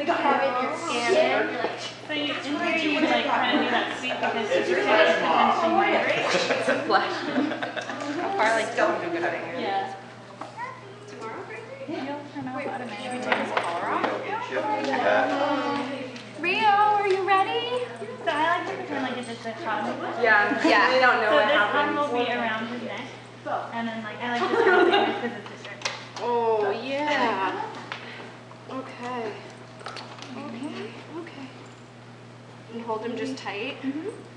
have it in your skin. So you, in theory, you would like kind of do that sweep because your tip is potentially vibrate. It's a flash. How far like don't do good at Yeah. Tomorrow, Crazy? You'll turn off automatically. Rio, are you ready? So I like to pretend like it's just a hug. Yeah. They don't know So what this happened. arm will be around his neck. And then like, I like to do it because it's distracting. Oh, yeah. Okay. Okay. And hold him just tight. Mm-hmm.